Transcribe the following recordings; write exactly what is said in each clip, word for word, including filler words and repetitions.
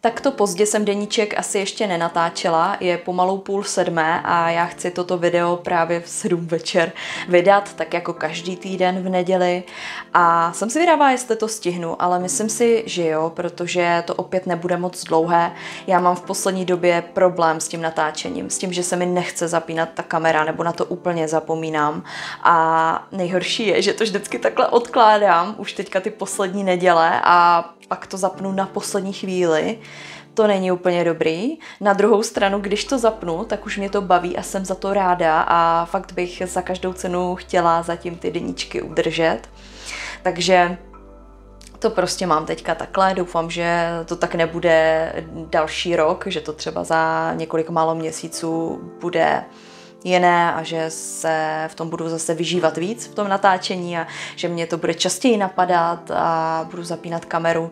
Takto pozdě jsem deníček asi ještě nenatáčela, je pomalu půl sedmé a já chci toto video právě v sedm večer vydat, tak jako každý týden v neděli. A jsem si vydává, jestli to stihnu, ale myslím si, že jo, protože to opět nebude moc dlouhé. Já mám v poslední době problém s tím natáčením, s tím, že se mi nechce zapínat ta kamera, nebo na to úplně zapomínám. A nejhorší je, že to vždycky takhle odkládám, už teďka ty poslední neděle a pak to zapnu na poslední chvíli. To není úplně dobrý. Na druhou stranu, když to zapnu, tak už mě to baví a jsem za to ráda a fakt bych za každou cenu chtěla zatím ty deníčky udržet. Takže to prostě mám teďka takhle. Doufám, že to tak nebude další rok, že to třeba za několik málo měsíců bude jiné a že se v tom budu zase vyžívat víc v tom natáčení a že mě to bude častěji napadat a budu zapínat kameru. Uh,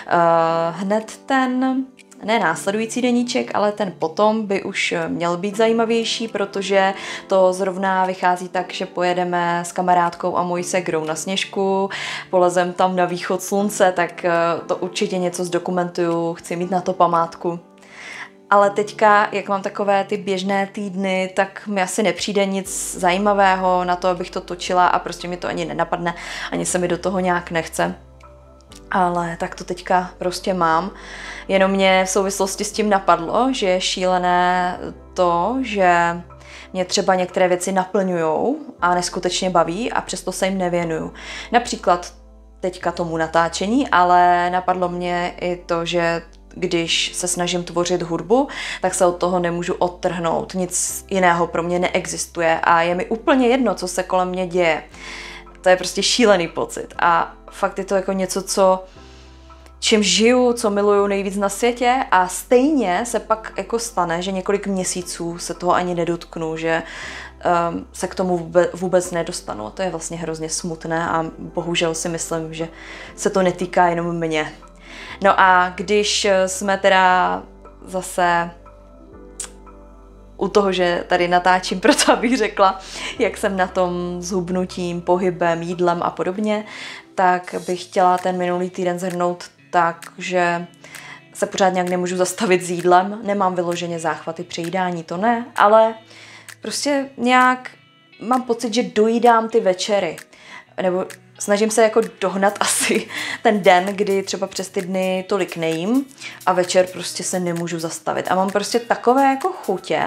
hned ten, ne následující deníček, ale ten potom by už měl být zajímavější, protože to zrovna vychází tak, že pojedeme s kamarádkou a mojí segrou na Sněžku, polezem tam na východ slunce, tak to určitě něco zdokumentuju, chci mít na to památku. Ale teďka, jak mám takové ty běžné týdny, tak mi asi nepřijde nic zajímavého na to, abych to točila a prostě mi to ani nenapadne, ani se mi do toho nějak nechce. Ale tak to teďka prostě mám. Jenom mě v souvislosti s tím napadlo, že je šílené to, že mě třeba některé věci naplňujou a neskutečně baví a přesto se jim nevěnuju. Například teďka tomu natáčení, ale napadlo mě i to, že když se snažím tvořit hudbu, tak se od toho nemůžu odtrhnout. Nic jiného pro mě neexistuje a je mi úplně jedno, co se kolem mě děje. To je prostě šílený pocit a fakt je to jako něco, co čím žiju, co miluju nejvíc na světě a stejně se pak jako stane, že několik měsíců se toho ani nedotknu, že um, se k tomu vůbec, vůbec nedostanu. A to je vlastně hrozně smutné a bohužel si myslím, že se to netýká jenom mě. No a když jsme teda zase u toho, že tady natáčím proto, abych řekla, jak jsem na tom s hubnutím, pohybem, jídlem a podobně, tak bych chtěla ten minulý týden shrnout tak, že se pořád nějak nemůžu zastavit s jídlem, nemám vyloženě záchvaty při jídání, to ne, ale prostě nějak mám pocit, že dojídám ty večery, nebo snažím se jako dohnat asi ten den, kdy třeba přes ty dny tolik nejím a večer prostě se nemůžu zastavit. A mám prostě takové jako chutě,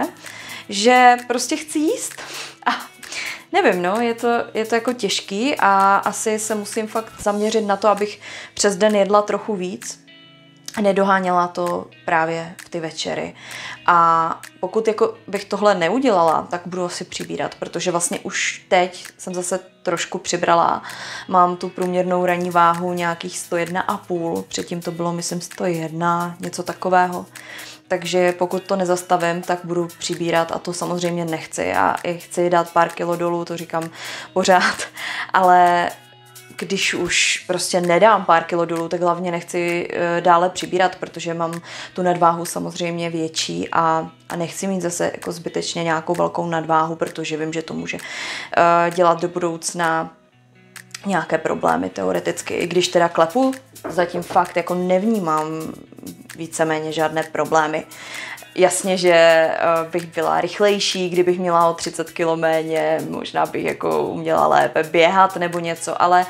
že prostě chci jíst. A nevím, no, je to, je to jako těžký a asi se musím fakt zaměřit na to, abych přes den jedla trochu víc. Nedoháněla to právě v ty večery. A pokud jako bych tohle neudělala, tak budu asi přibírat, protože vlastně už teď jsem zase trošku přibrala. Mám tu průměrnou ranní váhu nějakých sto jedna a půl, předtím to bylo myslím sto jedna, něco takového. Takže pokud to nezastavím, tak budu přibírat a to samozřejmě nechci. Já i chci dát pár kilo dolů, to říkám pořád, ale když už prostě nedám pár kilo dolů, tak hlavně nechci dále přibírat, protože mám tu nadváhu samozřejmě větší a, a nechci mít zase jako zbytečně nějakou velkou nadváhu, protože vím, že to může uh, dělat do budoucna nějaké problémy teoreticky. I když teda klepu, zatím fakt jako nevnímám víceméně žádné problémy. Jasně, že bych byla rychlejší, kdybych měla o třicet kilo méně, možná bych jako uměla lépe běhat nebo něco, ale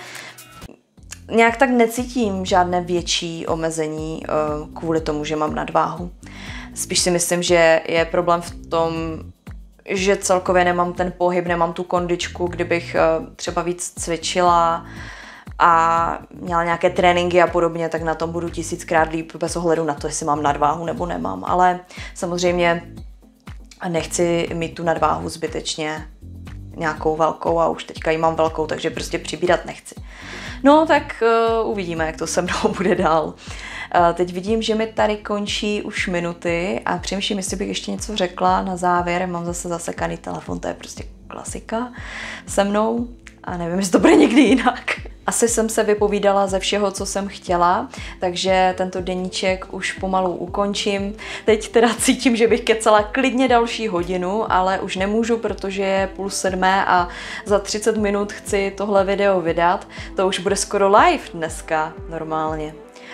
nějak tak necítím žádné větší omezení kvůli tomu, že mám nadváhu. Spíš si myslím, že je problém v tom, že celkově nemám ten pohyb, nemám tu kondičku, kdybych třeba víc cvičila a měla nějaké tréninky a podobně, tak na tom budu tisíckrát líp bez ohledu na to, jestli mám nadváhu nebo nemám. Ale samozřejmě nechci mít tu nadváhu zbytečně nějakou velkou a už teďka ji mám velkou, takže prostě přibírat nechci. No tak uh, uvidíme, jak to se mnou bude dál. Uh, teď vidím, že mi tady končí už minuty a přemýšlím, jestli bych ještě něco řekla na závěr. Mám zase zasekaný telefon, to je prostě klasika se mnou a nevím, jestli to bude někdy jinak. Asi jsem se vypovídala ze všeho, co jsem chtěla, takže tento deníček už pomalu ukončím. Teď teda cítím, že bych kecala klidně další hodinu, ale už nemůžu, protože je půl sedmé a za třicet minut chci tohle video vydat. To už bude skoro live dneska normálně.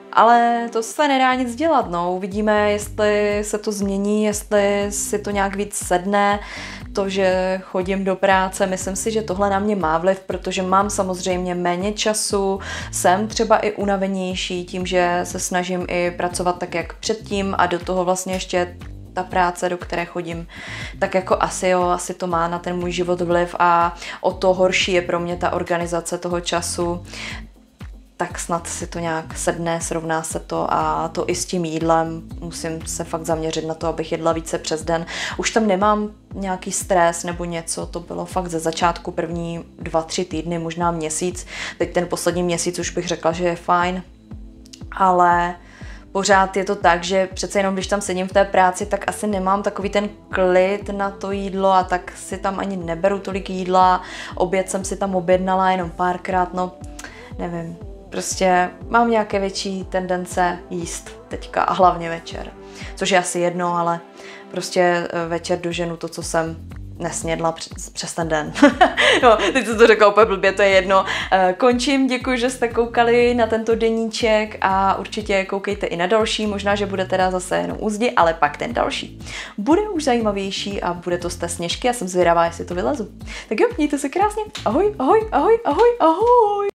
Ale to se nedá nic dělat, no. Uvidíme, jestli se to změní, jestli si to nějak víc sedne. To, že chodím do práce, myslím si, že tohle na mě má vliv, protože mám samozřejmě méně času, jsem třeba i unavenější tím, že se snažím i pracovat tak, jak předtím a do toho vlastně ještě ta práce, do které chodím, tak jako asi jo, asi to má na ten můj život vliv a o to horší je pro mě ta organizace toho času. Tak snad si to nějak sedne, srovná se to a to i s tím jídlem. Musím se fakt zaměřit na to, abych jedla více přes den. Už tam nemám nějaký stres nebo něco, to bylo fakt ze začátku první dva, tři týdny, možná měsíc. Teď ten poslední měsíc už bych řekla, že je fajn, ale pořád je to tak, že přece jenom když tam sedím v té práci, tak asi nemám takový ten klid na to jídlo a tak si tam ani neberu tolik jídla. Oběd jsem si tam objednala jenom párkrát, no nevím. Prostě mám nějaké větší tendence jíst teďka a hlavně večer. Což je asi jedno, ale prostě večer doženu to, co jsem nesnědla přes ten den. No, teď jsem to řekla úplně blbě, to je jedno. Končím, děkuji, že jste koukali na tento deníček a určitě koukejte i na další, možná, že bude teda zase jenom u zdi, ale pak ten další bude už zajímavější a bude to z té Sněžky a jsem zvědavá, jestli to vylezu. Tak jo, mějte se krásně. Ahoj, ahoj, ahoj, ahoj, ahoj.